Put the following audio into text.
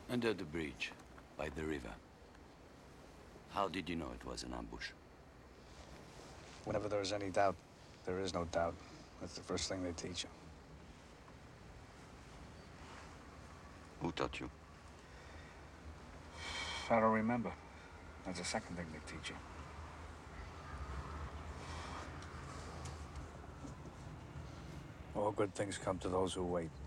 Under the bridge, by the river. How did you know it was an ambush? Whenever there is any doubt, there is no doubt. That's the first thing they teach you. Who taught you? I don't remember. That's the second thing they teach you. All good things come to those who wait.